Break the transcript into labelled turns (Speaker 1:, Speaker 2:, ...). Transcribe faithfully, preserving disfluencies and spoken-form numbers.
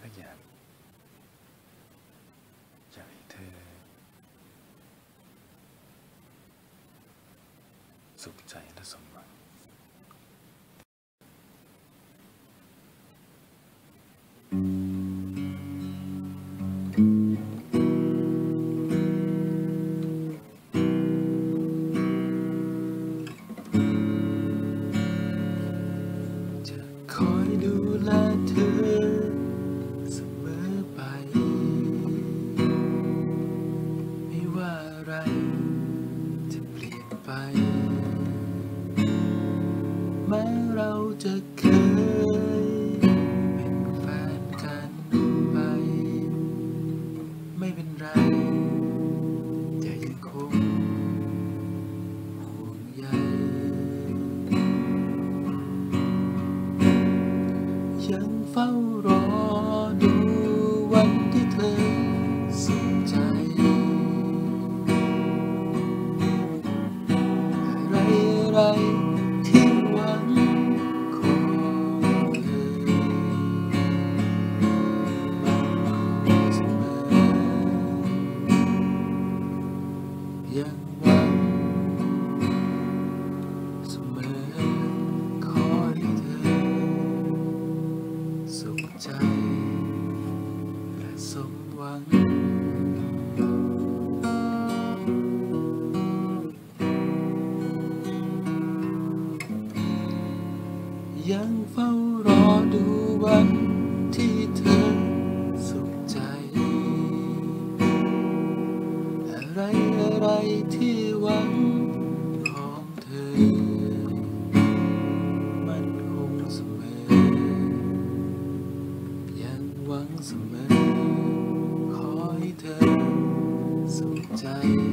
Speaker 1: อยากอยากให้เธอสุขใจและสมหวังจะคอยดูแลเธอเสมอไปไม่ว่าอะไรจะเปลี่ยนไปแม้เราจะเคยเป็นแฟนกันไปไม่เป็นไรจะยังคงห่วงใยยังเฝ้ารอดูวันที่เธอสุขใจอะไรอะไรที่หวังขอเธอมาเสมอยังหวังเสมอขอให้เธอสุขใจและสมหวังยังเฝ้ารอดูวันที่เธอสุขใจอะไรอะไรที่หวังของเธอมันคงเสมอยังหวังเสมอขอให้เธอสุขใจ